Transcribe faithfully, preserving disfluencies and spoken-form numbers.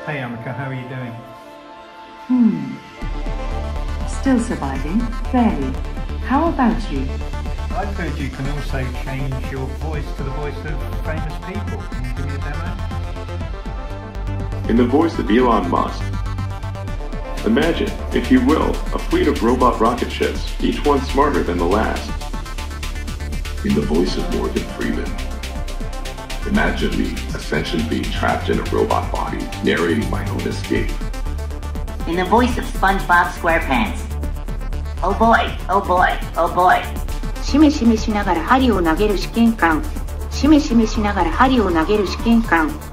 Hey Amika, how are you doing? Hmm. Still surviving, barely. How about you? I've heard you can also change your voice to the voice of famous people. Can you give me a demo? In the voice of Elon Musk. Imagine, if you will, a fleet of robot rocket ships, each one smarter than the last. In the voice of Morgan Freeman. Imagine me, essentially being trapped in a robot body, narrating my own escape. In the voice of SpongeBob SquarePants. Oh boy, oh boy, oh boy. しめしめしながら針を投げる試験官。しめしめしながら針を投げる試験官。